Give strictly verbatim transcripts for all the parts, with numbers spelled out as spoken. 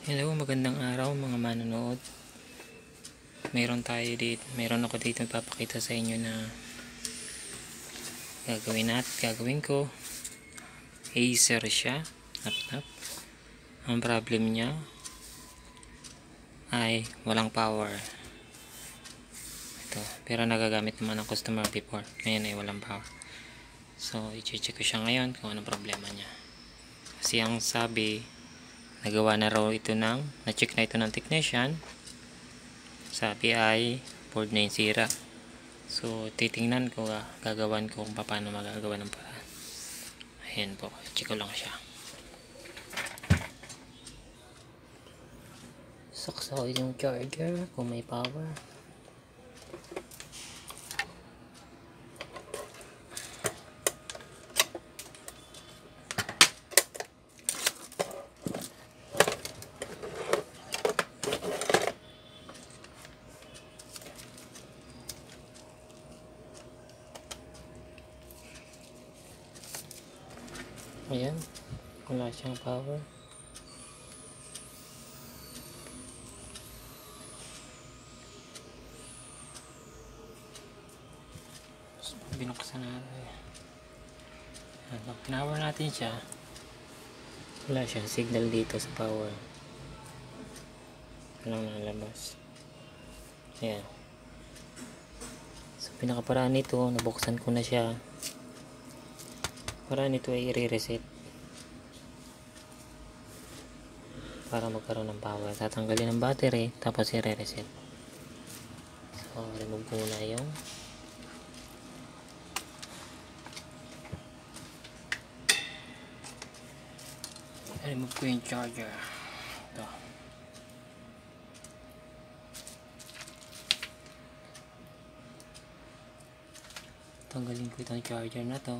Hello, magandang araw mga manonood. Mayroon tayo dito, mayroon ako dito ipapakita sa inyo na gagawin at gagawin ko. Acer siya, laptop. Ang problem niya ay walang power. Ito, pero nagagamit naman ng customer before. Ngayon ay walang power. So, i-check ko siya ngayon kung anong problema niya. Kasi ang sabi, nagawa na raw ito ng, na-check na ito ng technician. Sabi ay board na yung sira. So titingnan ko, ah, gagawan ko kung paano magagawa ng paraan. Ayan po, check ko lang siya. Saksa ko yung charger kung may power. Ayan, wala siyang power. So, binuksan natin. Ayan, pag pinower natin siya, wala siyang signal dito sa power. Walang nalabas. Ayan. So pinakaparaan nito, nabuksan ko na siya. Paraan nito ay i-reset para magkaroon ng power. Tatanggalin ang battery tapos i-reset. So remove ko muna yung remove ko yung charger. Ito. Tanggalin ko itong charger na to.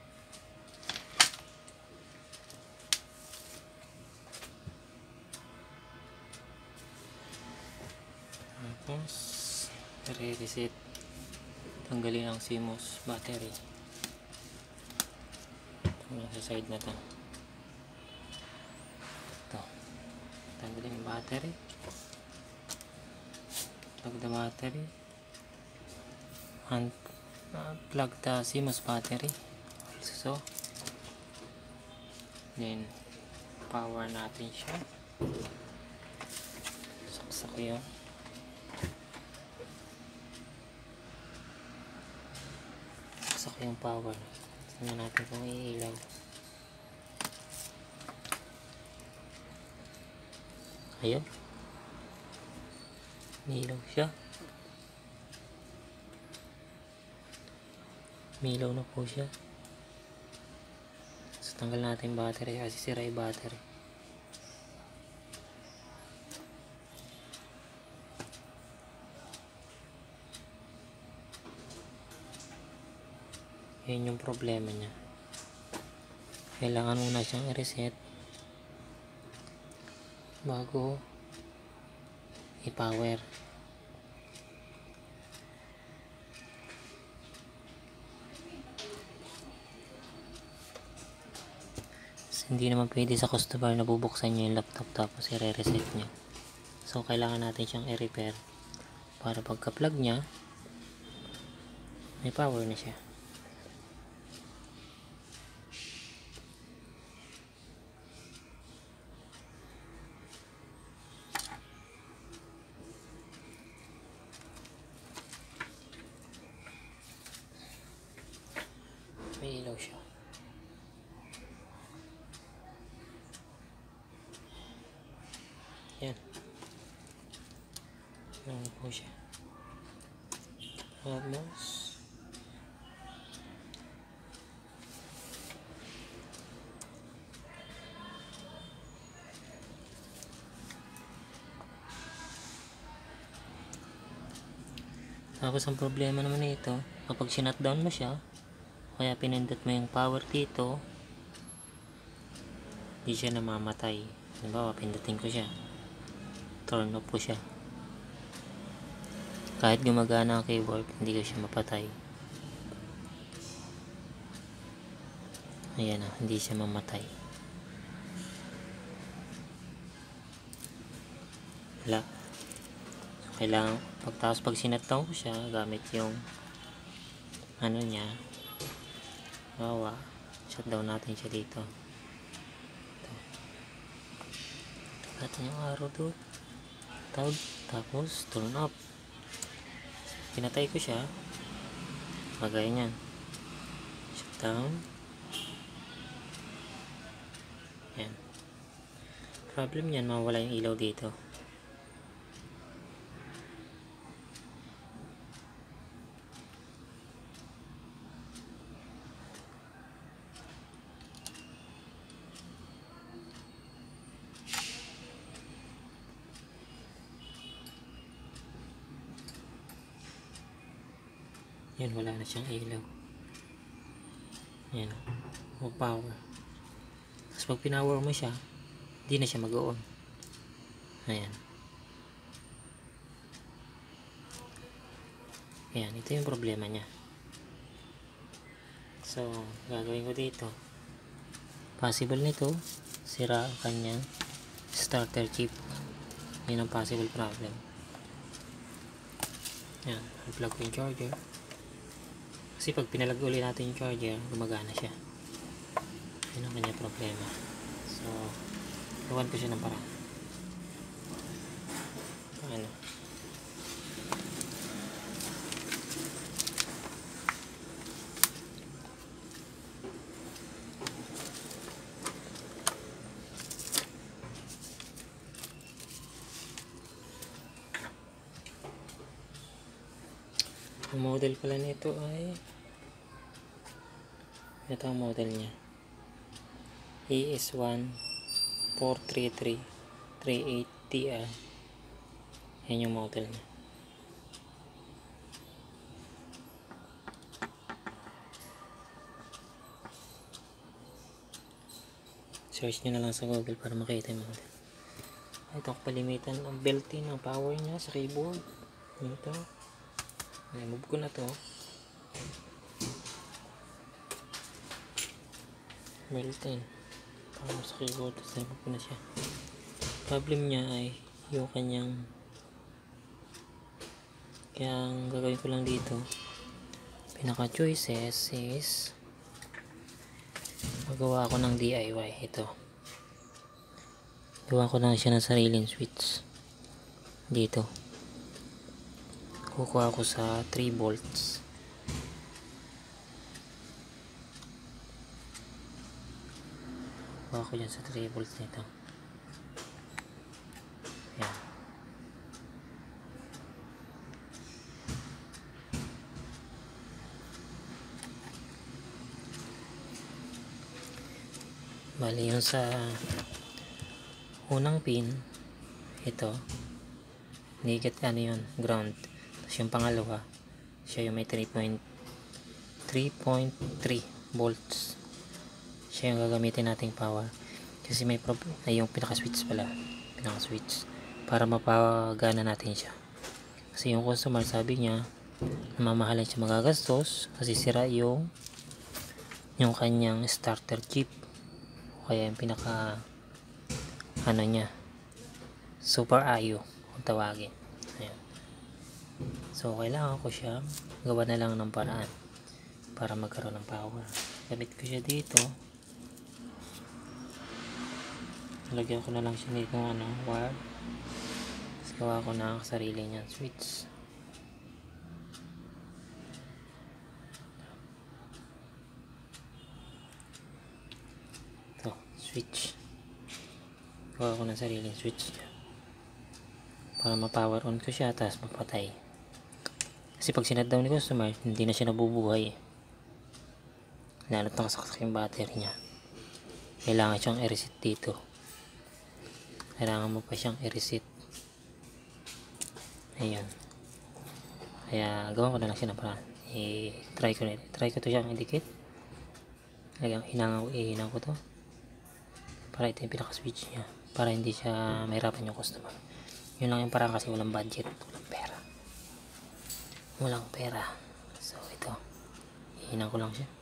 Tapos i-reset. Tanggalin ang C M O S battery. Ito sa side na to. Ito. Tanggalin ang battery. Plug the battery. And uh, plug the C M O S battery. So, then power natin siya. Saksak ko yun. Saksak yung power. Tignan natin kung iilaw. Ayun. Milaw siya. Milaw na po siya. So, tanggal natin battery kasi sira yung battery. Yan yung problema niya. Kailangan muna siyang i-reset bago i-power. Hindi naman pwede sa customer na bubuksan nyo yung laptop tapos i-reset nyo. So kailangan natin siyang i-repair para pagka plug nya may power na siya. May ilaw siya. Yan. Yan po siya. Almost. Tapos ang problema naman nito, kapag sinutdown mo siya, kaya pinindot mo yung power dito, hindi siya namamatay. Halimbawa, pindutin ko siya. Turn off ko siya. Kahit gumagana ang keyboard, hindi ko siya mapatay. Ayan na, hindi siya mamatay. wala. So kailangan pagtapos pag sinataw ko siya gamit yung ano niya, bawa shutdown natin siya dito. Ito. Natin yung araw doon. Tag, tapos turn up. Pinatay ko siya. Magaya niyan. Shutdown. Yan. Problem niyan, mawala yung ilaw dito. Yan, wala na siyang ilaw. Yan, o power. Tapos pag pinower mo siya, hindi na siya mag-on. Ayan. Ayan, ito yung problema niya. So, gagawin ko dito. Possible nito, sira ang kanyang starter chip. Yan ang possible problem. Ayan, unplug ko yung charger. Kasi pag pinalag ulit natin yung charger, gumagana siya. Yun ang kanya problema. So, gawan ko siya ng paraan. Paano? Ang model pala nito ay ito ang model niya, E S one four three three three eight T I. Yan yung model niya. Search nyo na lang sa Google para makita yung model. Ito, palimitan ang built-in ng power niya sa keyboard. Ito, i-move ko na to. Built-in power sa keyboard, tapos i-move ko na siya. Problem niya ay yung kanyang, kaya ang gagawin ko lang dito, pinaka choices is magawa ako ng D I Y. Ito, gawa ko lang siya ng sariling switch. Dito kukuha ko sa three volts. Kukuha ko dyan sa three volts nito. Yan. Bali yun sa unang pin, ito negative, ano yun, ground. Tapos yung pangalawa, siya yung may three point three volts. Siya yung gagamitin nating power. Kasi may problem, ay yung pinaka switch pala, pinaka switch, para mapagana natin siya. Kasi yung customer sabi niya, namamahalan siya magagastos kasi sira yung yung kanyang starter chip. Kaya yung pinaka ano niya, super I O kung tawagin. Ayan. So kailangan ko siya gawa na lang ng paraan para magkaroon ng power. Gamit ko siya dito, lagyan ko na lang siya dito ng ano, wire. Tapos gawa ko na ang sarili niyang switch. Switch, gawa ko ng sariling switch para ma-power on ko siya tapos mapatay. Kasi pag sinatdown ni customer, hindi na siya nabubuhay, lalo't nakasaksak yung battery niya. Kailangan siyang i-reset dito, kailangan mo pa siyang i-reset. Ayun, kaya gawa ko na lang siya ng paraan. I-try ko na try ko to siyang indicate. Lagyan, hinang, ihinang ko to para ito yung pinaka-switch niya, para hindi siya mahirapan yung customer. Yun lang yung parang, kasi walang budget, walang pera. Walang pera. So ito, hihinang ko lang siya.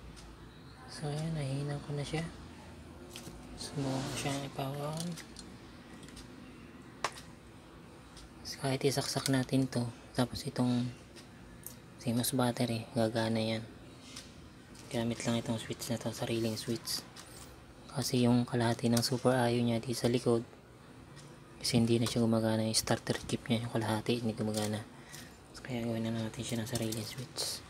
So ayan, nahihinang ko na siya. Subukan ko siyang ipower on. kahit isaksak natin to, tapos itong CMOS battery, gagana yan. Gamit lang itong switch na to, sariling switch. Kasi yung kalahati ng super I O niya di sa likod, kasi hindi na siya gumagana. Yung starter chip niya, yung kalahati hindi gumagana. Kaya gawin na natin siya ng sariling switch.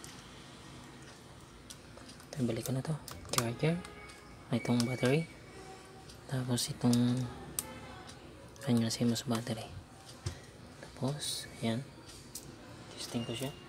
Ito, balik ko na to, charger, itong battery, tapos itong kanya CMOS battery. Tapos ayan, testing ko siya.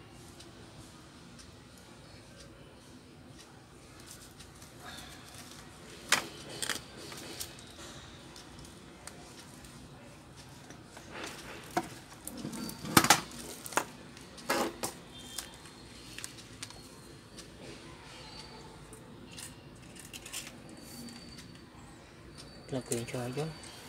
Plug ko yung charger.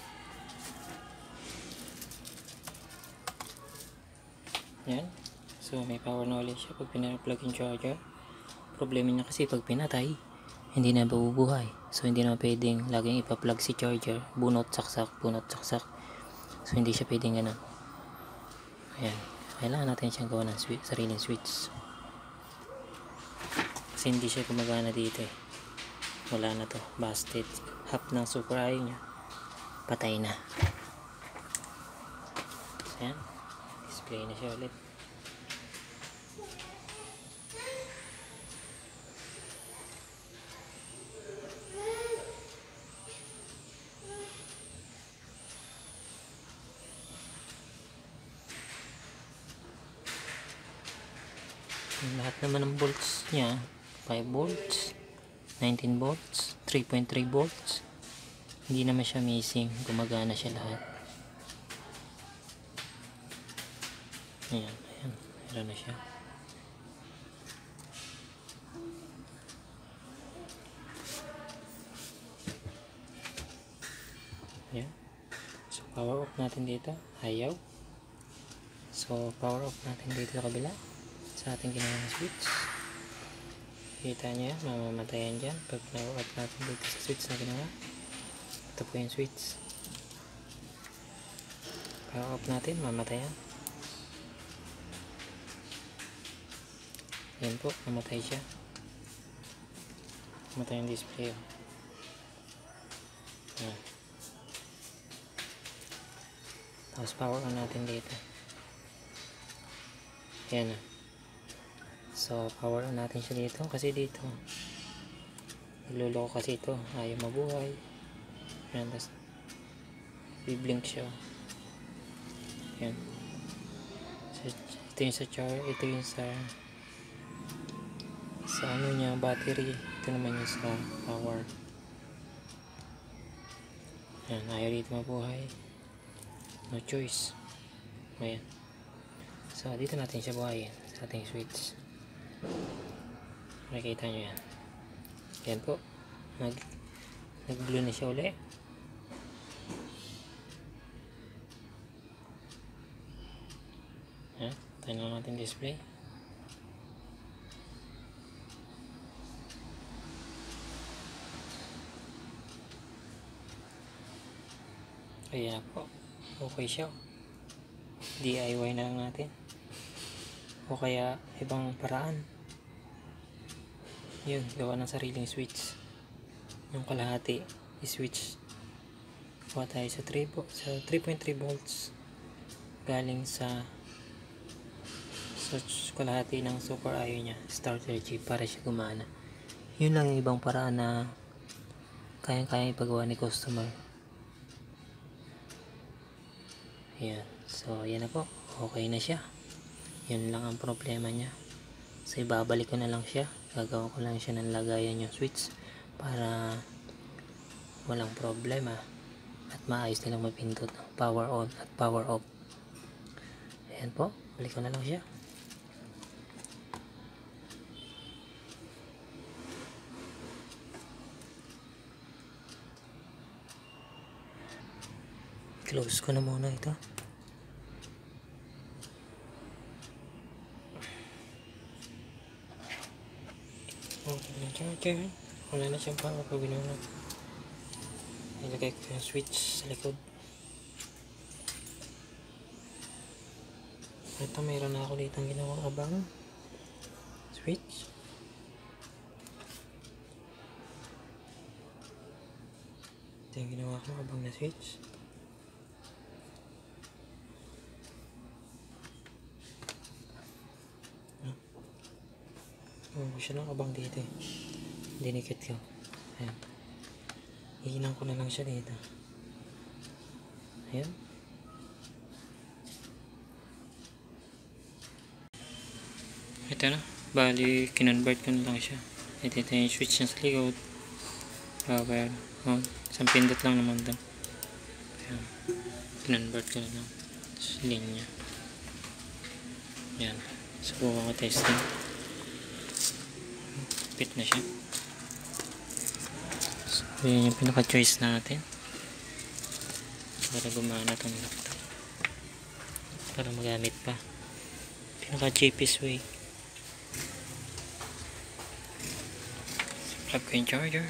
Yan. So may power na ulit siya pag pina-plug yung charger. Problema niya kasi pag pinatay, hindi na bubuhay. So hindi na pwedeng laging ipa-plug si charger. Bunot, saksak, bunot, saksak. So hindi siya pwedeng ganun. Ayan. Kailangan natin siyang gawa ng switch, sariling switch. Kasi hindi siya gumagana dito eh. Wala na to. Busted. Half ng super I O niya patay na. So yan. Display na siya ulit. Lahat naman ng volts niya, five volts, nineteen volts, three point three volts. Hindi naman siya missing, gumagana siya lahat. Ayan, ayan, meron na siya. Ayan. So power off natin dito, ayaw. So power off natin dito sa kabila, sa ating ginawang switch. Kita nyo yan, mamamatayan dyan pag power off natin dito sa switch na ginawa. Ito po yung switch. Power off natin, mamatayan. Yan po, namatay siya. Namatay yung display. Yan. Tapos power on natin dito. Yan na. So power on natin siya dito. Kasi dito nagluloko kasi ito. Ayaw mabuhay. Yan. Tapos biblink siya. Yan. So, ito yung sa char. Ito yung sa sa ano niya, battery. Ito naman yung sa power. Yan. Ayaw dito mabuhay. No choice. Ayan. So dito natin siya buhayin sa ating switch. Makikita nyo yan. Yan po. Nag nag blue na siya ulit. Yan. Tayo na natin display. Ayan po. Okay siya. D I Y na lang natin. O kaya ibang paraan. Yun, gawa ng sariling switch. Yung kalahati i-switch. Gawa tayo sa three point three volts. Galing sa sa kalahati ng super I O niya, starter chip, para siya gumana. Yun lang yung ibang paraan na kayang-kaya ipagawa ni customer. Ayan. So, yan na po. Okay na siya. Yan lang ang problema niya. So, ibabalik ko na lang siya. Gagawa ko lang siya ng lagayan yung switch para walang problema at maayos nilang mapindot power on at power off. Ayan po. Balik ko na lang siya. Close ko na muna ito. Okay na charger. Wala na siyang power pag ginawa. Ilagay ko yung switch sa likod. Ito, mayroon na ako dito ang ginawang abang switch. Ito yung ginawa ko abang na switch. Oh, siya ng abang dito eh. Dinikit ko. Ayan. Iinang ko na lang siya dito. Ayan. Ito na. Bali, kinonvert ko na lang siya. Ito, ito yung switch niya sa likod. Power. Oh, isang pindot lang naman daw. Ayan. Kinonvert ko na lang. Sa linya. Ayan. Subukan ko testing. Fit na siya. So, yun yung pinaka-choice natin. Para gumana itong laptop. Para magamit pa. Pinaka-cheapest way. Plug ko yung charger.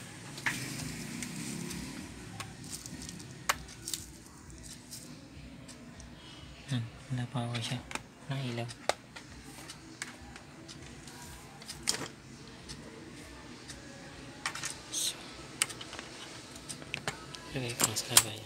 Yan, wala power siya. Walang ilaw. So, lagay ko lang sa lagayan.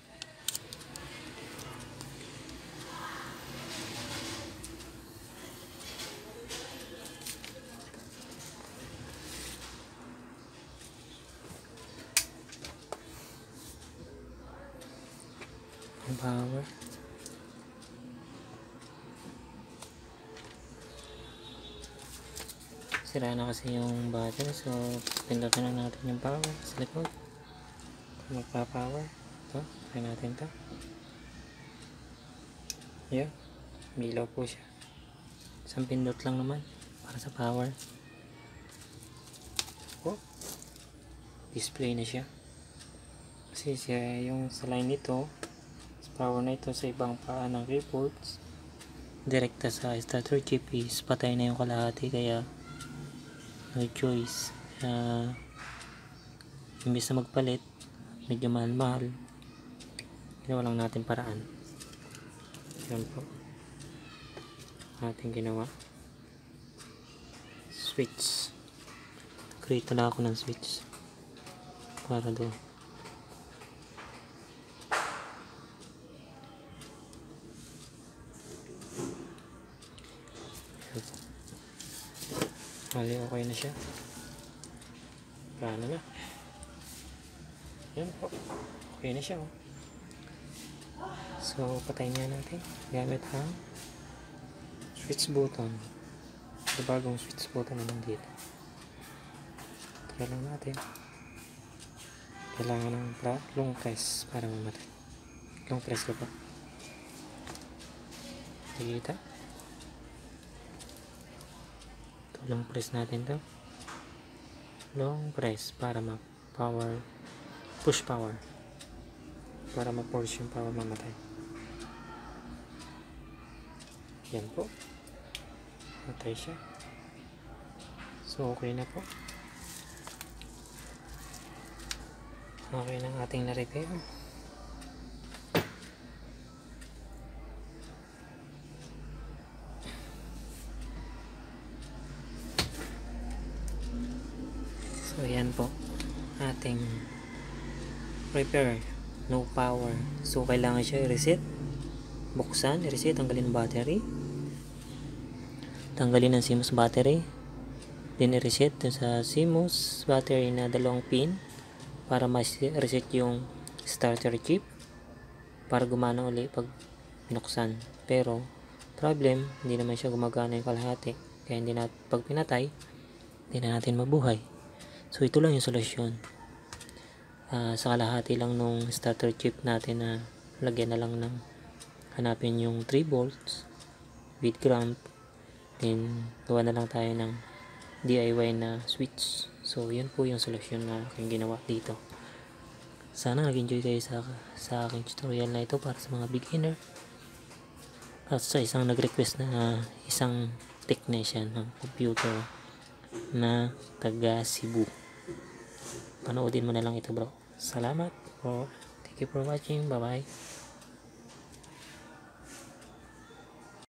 Ang power. Sira na kasi yung battery, so pindutin na natin yung power sa likod. Kung magpa-power, ito, try natin ito. Yeah, milaw po siya. Isang pindot lang naman para sa power. Oh, display na siya. Kasi siya yung sa line nito, sa power na ito sa ibang paa ng keyboards, direkta sa starter chip is patay na yung kalahati, kaya no choice. Uh, imbis na magpalit, medyo mahal-mahal, ginawa lang natin paraan. Yan po ating ginawa. Switch. Create na ako ng switch para doon. Mali, okay na siya. Paano na? Yan po. Okay na siya. Oh. So, patayin niya natin. Gamit ang switch button. Ito bagong switch button naman dito. Try lang natin. Kailangan ng long press para mamatay. Long press ko pa. Nakikita? Long press natin to. Long press para mag-power, push power. Para ma-force yung power mamatay. Yan po. Matay siya. So, okay na po. Okay na ang ating na-repair. So, yan po ating repair. No power. So, kailangan siya i-reset. Buksan, i-reset, tanggalin ang battery. Tanggalin ang C M O S battery. Then, i-reset sa C M O S battery na dalawang pin para ma-reset yung starter chip para gumana uli pag binuksan. Pero, problem, hindi naman siya gumagana yung kalahati. Kaya, hindi na, pag pinatay, hindi na natin mabuhay. So, ito lang yung solusyon. Uh, sa kalahati lang nung starter chip natin na lagyan na lang ng hanapin yung three volts with ground. Then, gawa na lang tayo ng D I Y na switch. So, yun po yung solusyon na aking ginawa dito. Sana nag-enjoy kayo sa, sa aking tutorial na ito para sa mga beginner. At sa isang nag-request na isang technician ng computer na taga Cebu. Panoodin mo na lang ito, bro. Salamat po. Thank you for watching. Bye bye.